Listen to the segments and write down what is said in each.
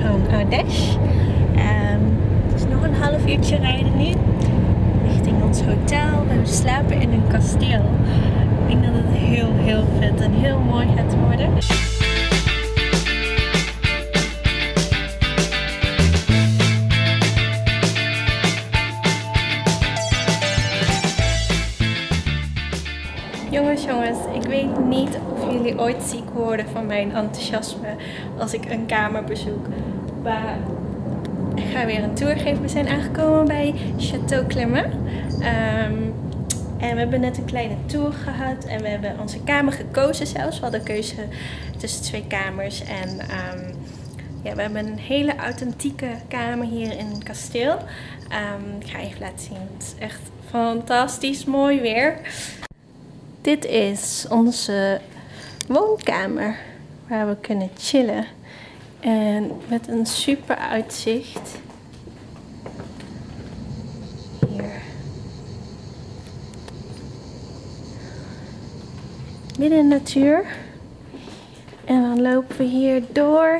van Ardèche. Het is nog een half uurtje rijden nu. Richting ons hotel. We slapen in een kasteel. Ik denk dat het heel vet en heel mooi gaat worden. Jongens, ik weet niet of jullie ooit ziek worden van mijn enthousiasme als ik een kamer bezoek. Maar ik ga weer een tour geven. We zijn aangekomen bij Château Clermont. En we hebben net een kleine tour gehad en we hebben onze kamer gekozen zelfs. We hadden keuze tussen 2 kamers en ja, we hebben een hele authentieke kamer hier in het kasteel. Ik ga even laten zien. Het is echt fantastisch mooi weer. Dit is onze woonkamer waar we kunnen chillen en met een super uitzicht. Hier. Midden in de natuur. En dan lopen we hier door.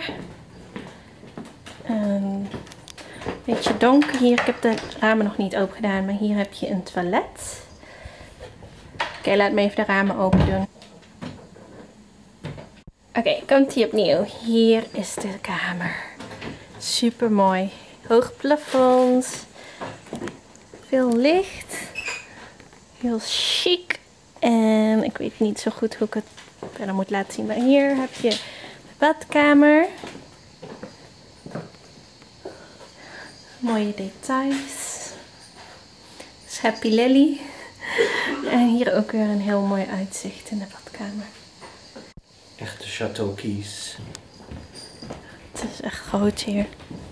Een beetje donker hier. Ik heb de ramen nog niet open gedaan, maar hier heb je een toilet. Oké, laat me even de ramen open doen. Oké, komt ie opnieuw. Hier is de kamer. Super mooi. Hoog plafonds. Veel licht. Heel chic. En ik weet niet zo goed hoe ik het verder moet laten zien. Maar hier heb je de badkamer. Mooie details. Dat is Happy Lily. En hier ook weer een heel mooi uitzicht in de badkamer. Echte Château Kies. Het is echt groot hier.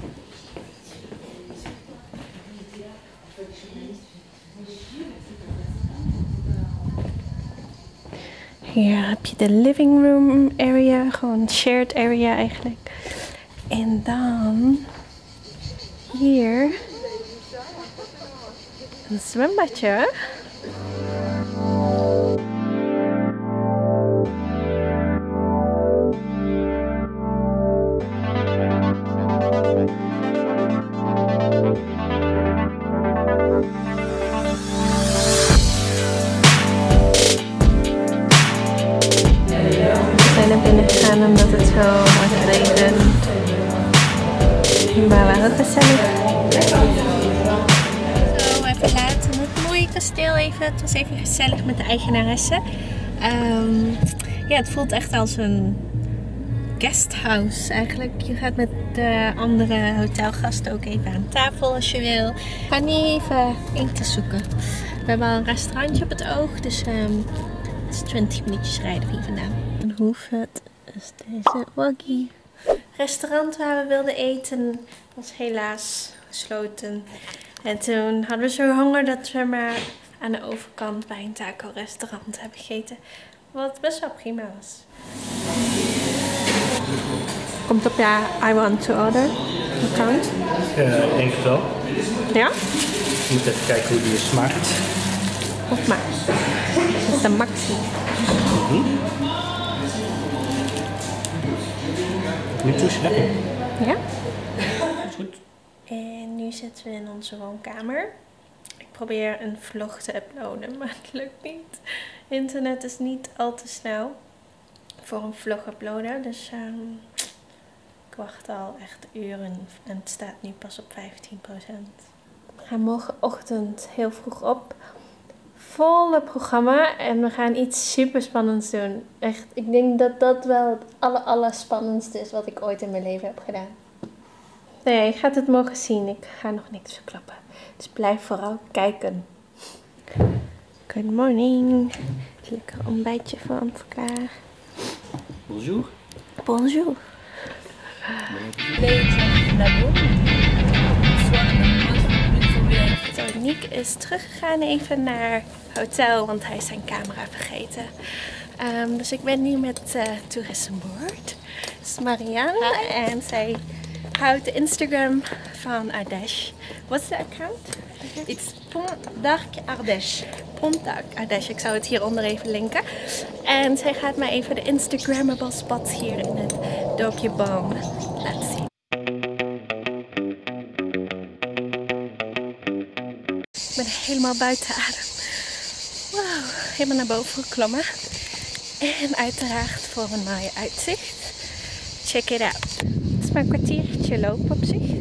Hier heb je de living room area, gewoon shared area eigenlijk. En dan hier een zwembadje. Omdat het zo hard regent. Maar wel gezellig. Zo, we verlaten het mooie kasteel even. Het was even gezellig met de eigenaresse. Ja, het voelt echt als een guesthouse eigenlijk. Je gaat met de andere hotelgasten ook even aan tafel als je wil. We gaan nu even eten zoeken. We hebben al een restaurantje op het oog. Dus het is 20 minuutjes rijden hier vandaan. En hoe vet is deze waggie. Het restaurant waar we wilden eten was helaas gesloten. En toen hadden we zo honger dat we maar aan de overkant bij een taco restaurant hebben gegeten. Wat best wel prima was. Komt op je I want to order account? Ik denk het wel. Ja? Je moet even kijken hoe die smaakt. Of maar. Dat is de maxi. Nu toe is lekker. Ja? Goed. En nu zitten we in onze woonkamer. Ik probeer een vlog te uploaden, maar het lukt niet. Internet is niet al te snel voor een vlog uploaden. Dus ik wacht al echt uren en het staat nu pas op 15%. We gaan morgenochtend heel vroeg op. Volle programma en we gaan iets super spannends doen. Echt, ik denk dat dat wel het allerspannendste is wat ik ooit in mijn leven heb gedaan. Nee, je gaat het morgen zien. Ik ga nog niks verklappen. Dus blijf vooral kijken. Good morning. Lekker ontbijtje voor ons klaar. Bonjour. Bonjour. Zo, Nick is teruggegaan even naar hotel, want hij is zijn camera vergeten. Dus ik ben nu met Tourism Board. Dat is Marianne en zij houdt de Instagram van Ardèche. What's the account? It's Pont d'Arc Ardèche. Pont d'Arc Ardèche. Ik zou het hieronder even linken. En zij gaat mij even de Instagrammable spots hier in het dorpje Boom laten zien. helemaal buiten adem. Wauw, helemaal naar boven geklommen. En uiteraard voor een mooi uitzicht. Check it out. Het is maar een kwartiertje lopen op zich.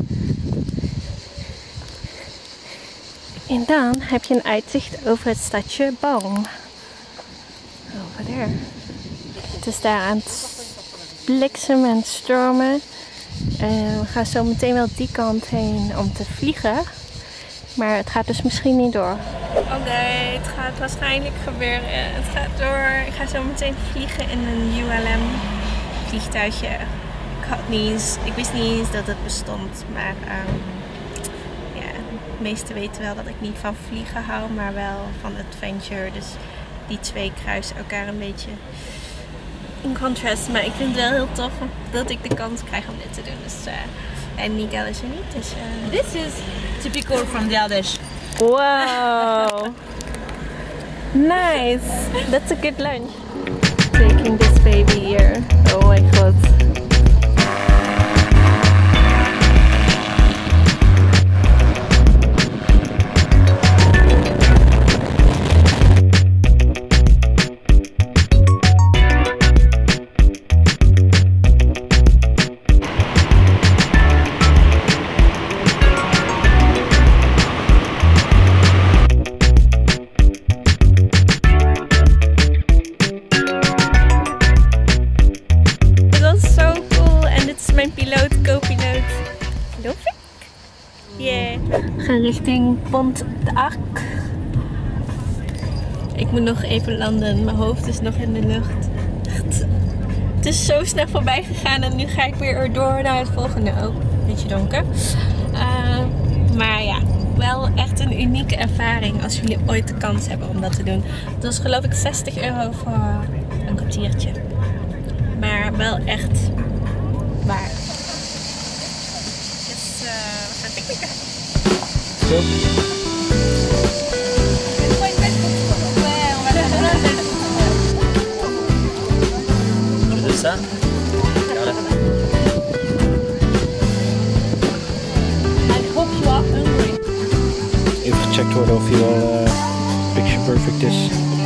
En dan heb je een uitzicht over het stadje Baum. Over daar. Het is daar aan het bliksemen en stormen. We gaan zo meteen wel die kant heen om te vliegen. Maar het gaat dus misschien niet door. Oké, het gaat waarschijnlijk gebeuren. Het gaat door. Ik ga zo meteen vliegen in een ULM vliegtuigje. Ik wist niet eens dat het bestond. Maar ja, de meesten weten wel dat ik niet van vliegen hou, maar wel van adventure. Dus die twee kruisen elkaar een beetje in contrast. Maar ik vind het wel heel tof dat ik de kans krijg om dit te doen. Dus, en Miguel is er niet. Dus, This is typical from the Ardèche. wow! Nice! That's a good lunch. Taking this baby here. Oh my god. We gaan richting Pont d'Arc. Ik moet nog even landen. Mijn hoofd is nog in de lucht. Echt. Het is zo snel voorbij gegaan en nu ga ik weer erdoor naar het volgende. Oh, een beetje donker. Maar ja, wel echt een unieke ervaring als jullie ooit de kans hebben om dat te doen. Het was geloof ik €60 voor een kwartiertje. Maar wel echt waar. Dus we gaan picknicken. Zo. Ça? I hope you are hungry. Even gecheckt worden of hij wel picture perfect is.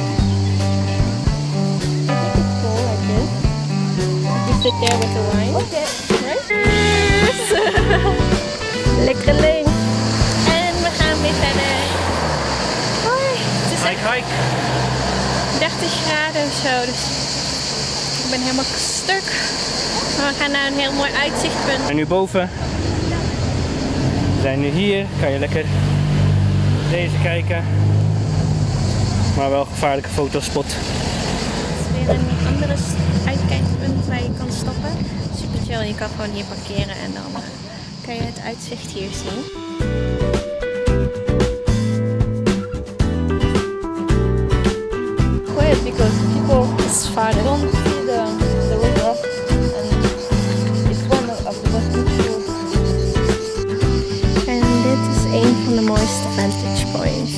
You sit there with the wine. Okay. Cheers! Lekker leeg. En we gaan weer verder. Hoi, het is echt Hike. 30 graden of zo, dus ik ben helemaal stuk. Maar we gaan naar een heel mooi uitzichtpunt. En nu boven. We zijn nu hier. Kan je lekker deze kijken. Maar wel een gevaarlijke fotospot. Het is weer een andere uitkijkpunt waar je kan stoppen. Super chill, je kan gewoon hier parkeren en dan kan je het uitzicht hier zien. Quiet because people It's fun. don't see the river, and it's one of the most beautiful. En dit is een van de mooiste vantage points.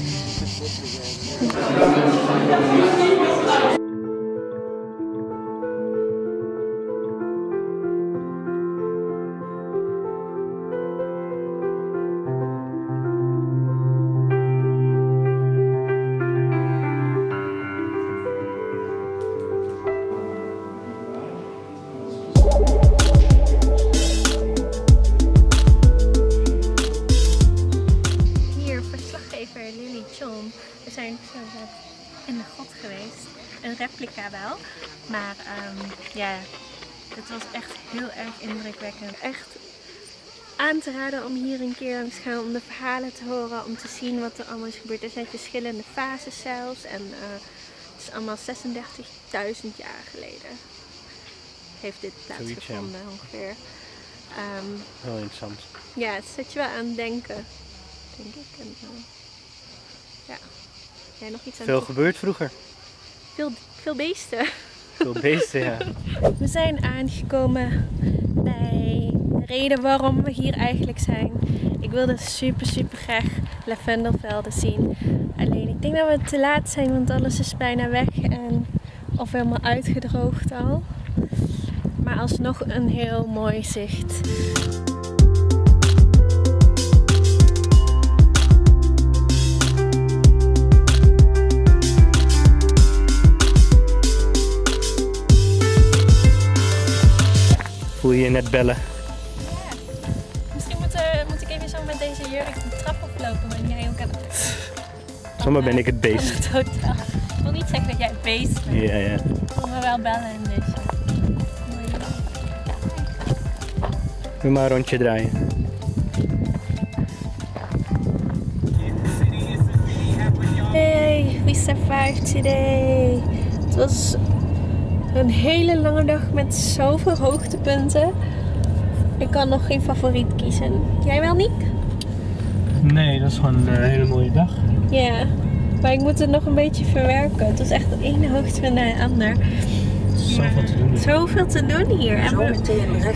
We zijn zo in de grot geweest. Een replica wel. Maar ja, het was echt heel erg indrukwekkend. Echt aan te raden om hier een keer langs te gaan. Om de verhalen te horen. Om te zien wat er allemaal is gebeurd. Er zijn verschillende fases zelfs. En het is allemaal 36.000 jaar geleden. Heeft dit plaatsgevonden ongeveer. Heel interessant. Ja, het zet je wel aan het denken. Denk ik. En, ja. Jij nog iets aan Veel gebeurd vroeger. Veel beesten. Veel beesten, ja. We zijn aangekomen bij de reden waarom we hier eigenlijk zijn. Ik wilde super graag lavendelvelden zien. Alleen ik denk dat we te laat zijn, want alles is bijna weg en of helemaal uitgedroogd al. Maar alsnog een heel mooi zicht. voel je je net bellen. Ja. Misschien moet ik even zo met deze jurk de trap oplopen en jij ook aan het... Zomaar ben ik het beest. Van het hotel. Ik wil niet zeggen dat jij het beest bent. Ja, ja. Ik wil me wel bellen in deze. Doe maar een rondje draaien. Hey, we survived today. Het was een hele lange dag met zoveel hoogtepunten. Ik kan nog geen favoriet kiezen. Jij wel, Niek? Nee, dat is gewoon een hele mooie dag. Ja, maar ik moet het nog een beetje verwerken. Het was echt de ene hoogtepunt naar de ander. Zoveel te doen. Zoveel te doen hier. En er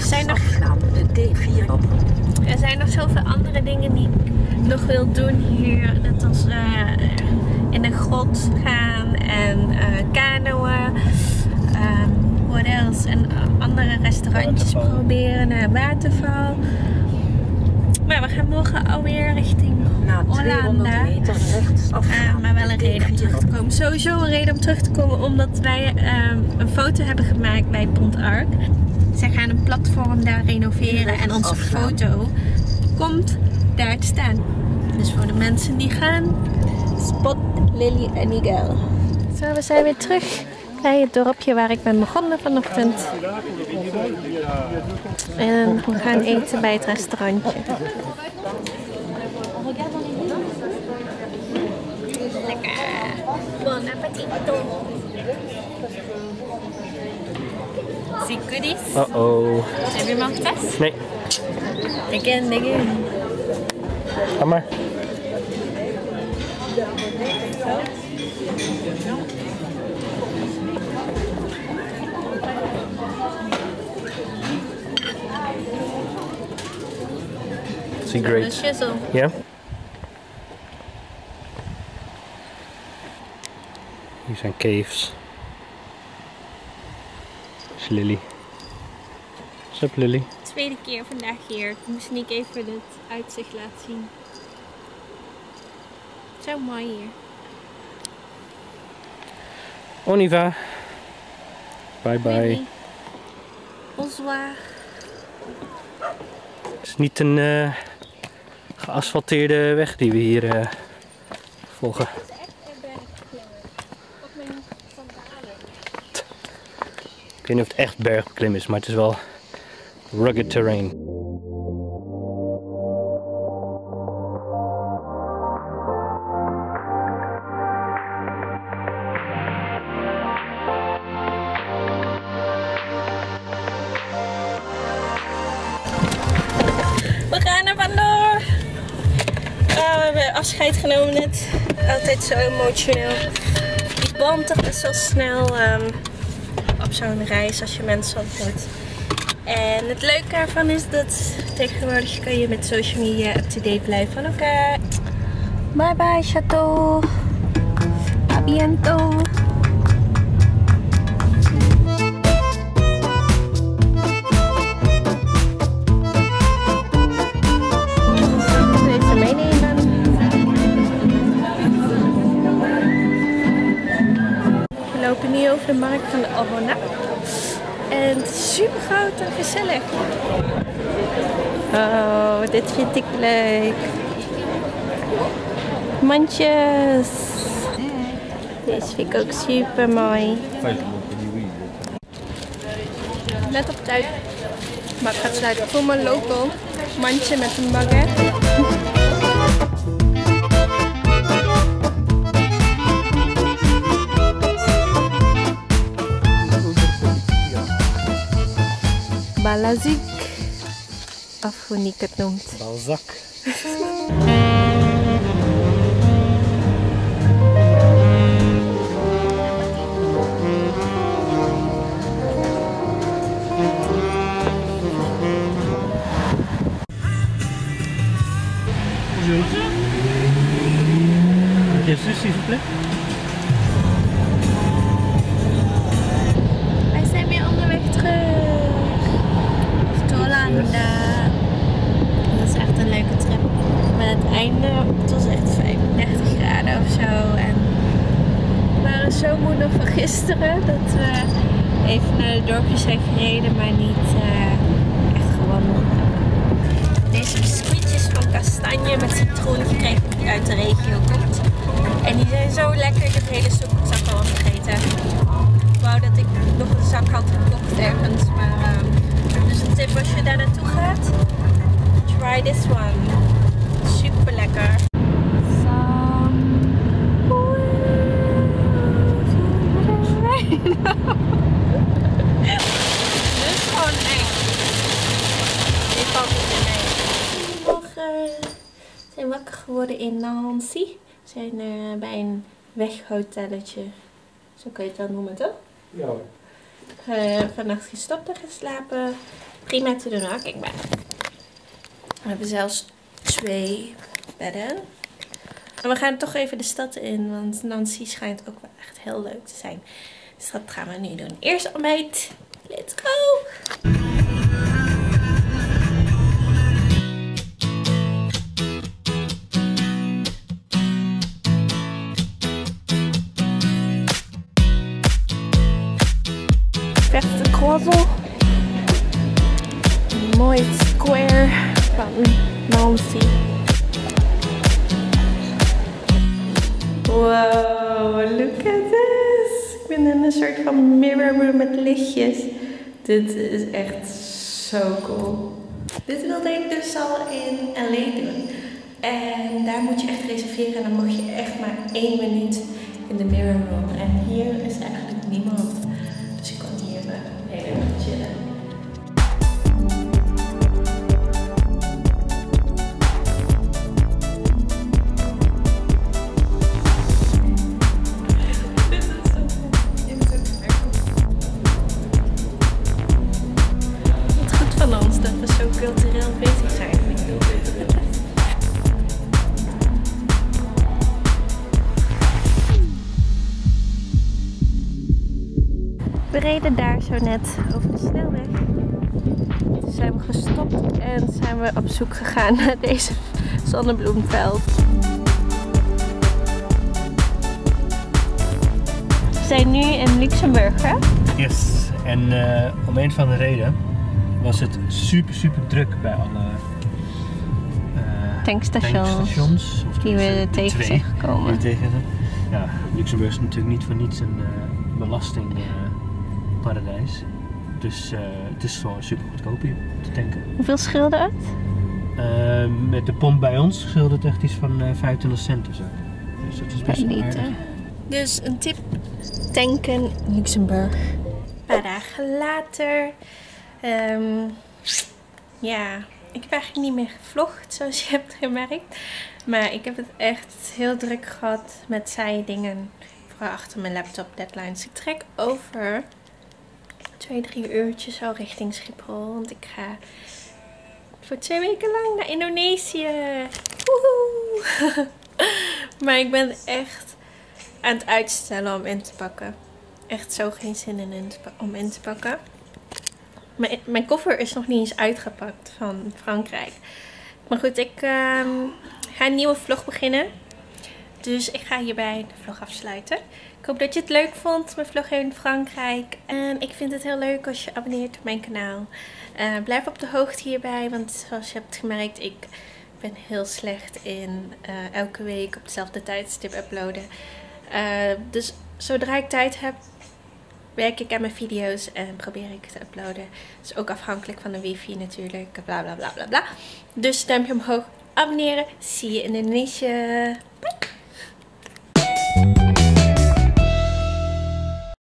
zijn nog zoveel andere dingen die ik nog wil doen hier. Net als in een grot gaan en kanoën. What else? En andere restaurantjes proberen naar een waterval. Maar we gaan morgen alweer richting Hollanda. Maar wel een reden om terug te komen. Sowieso een reden om terug te komen omdat wij een foto hebben gemaakt bij Pont Arc. Zij gaan een platform daar renoveren en onze foto komt daar te staan. Dus voor de mensen die gaan, spot Lily en Nigel. Zo, we zijn weer terug bij het dorpje waar ik ben begonnen vanochtend. En we gaan eten bij het restaurantje. Lekker. Bon appetito. Zie goodies? Uh-oh. Heb je hem al getest? Nee. Again. Ga maar. See, great. Shizzle. Ja? Hier zijn caves. Dat is Lily. What's up, Lily? Tweede keer vandaag hier. Ik moest Nick even het uitzicht laten zien. Zo mooi hier. Oniva. Bye bye. Lily. Bonsoir. Het is niet een geasfalteerde weg die we hier volgen. Het is echt een bergklimmen. Op mijn sandalen. Ik weet niet of het echt bergbeklim is, maar het is wel rugged terrain. We gaan er vandoor. We hebben afscheid genomen net. Altijd zo emotioneel. Die band toch best wel snel op zo'n reis als je mensen ontmoet. En het leuke ervan is dat tegenwoordig kan je met social media up-to-date blijven van elkaar. Bye bye Chateau. A biento. Deze meenemen. We lopen nu over de markt van de Albona. En het is super groot en gezellig. Oh, dit vind ik leuk. Mandjes. Deze vind ik ook super mooi. Net op tijd. Maar ik ga het sluiten voor mijn local mandje met een baguette. Balazik. Of hoe Nick het noemt. Balzac. S'il vous plaît. Wij zijn weer onderweg terug. Naar Hollanda. Dat is echt een leuke trip. Maar het einde, het was echt 35 graden of zo. En we waren zo moe nog van gisteren dat we even naar de dorpjes zijn gereden, maar niet wandelen. Deze biscuitjes van kastanje met citroen gekregen die uit de regio komt. En die zijn zo lekker, ik heb de hele zak al opgegeten. Ik wou dat ik nog een zak had gekocht ergens, maar dus een tip als je daar naartoe gaat, try this one. Super lekker. Dit is gewoon eng. Dit valt niet in mee. Morgen zijn wakker geworden in Nancy. We zijn bij een weghotelletje. Zo kan je het wel noemen, toch? Ja hoor. Vannacht gestopt en geslapen. Prima te doen hoor, kijk maar. We hebben zelfs 2 bedden. En we gaan toch even de stad in, want Nancy schijnt ook wel echt heel leuk te zijn. Dus dat gaan we nu doen. Eerst ontbijt. Let's go! Verse croissant. Een mooi square van Nancy. Wow, look at this! Ik ben in een soort van mirror room met lichtjes. Dit is echt zo cool. Dit wilde ik dus al in LA doen. En daar moet je echt reserveren. En dan mag je echt maar 1 minuut in de mirror room. En hier is eigenlijk niemand. Dus ik kan hier heel erg chillen. Cultureel bezig zijn. We reden daar zo net over de snelweg. Toen zijn we gestopt en zijn we op zoek gegaan naar deze zonnebloemveld. We zijn nu in Luxemburg, hè? Yes, en om een van de reden was het super druk bij alle tankstations of die we tegen zijn gekomen. Ja, Luxemburg is natuurlijk niet voor niets een belastingparadijs. Dus het is gewoon super goedkoop hier te tanken. Hoeveel scheelde het? Met de pomp bij ons scheelde het echt iets van 25 cent of zo. Dus dat is best wel aardig. Dus een tip: tanken in Luxemburg. Een paar dagen later. Ja, ik heb eigenlijk niet meer gevlogd zoals je hebt gemerkt. Maar ik heb het echt heel druk gehad met saaie dingen. Vooral achter mijn laptop deadlines. Ik trek over 2-3 uurtjes al richting Schiphol. Want ik ga voor 2 weken lang naar Indonesië. Woehoe! Maar ik ben echt aan het uitstellen om in te pakken. Echt zo geen zin in om in te pakken. Mijn koffer is nog niet eens uitgepakt van Frankrijk. Maar goed, ik ga een nieuwe vlog beginnen. Dus ik ga hierbij de vlog afsluiten. Ik hoop dat je het leuk vond, mijn vlog in Frankrijk. En ik vind het heel leuk als je abonneert op mijn kanaal. Blijf op de hoogte hierbij, want zoals je hebt gemerkt, ik ben heel slecht in elke week op hetzelfde tijdstip uploaden. Dus zodra ik tijd heb, werk ik aan mijn video's en probeer ik te uploaden. Dat is ook afhankelijk van de wifi natuurlijk. Bla bla bla bla bla. Dus duimpje omhoog, abonneren. Zie je in Indonesië. Bye!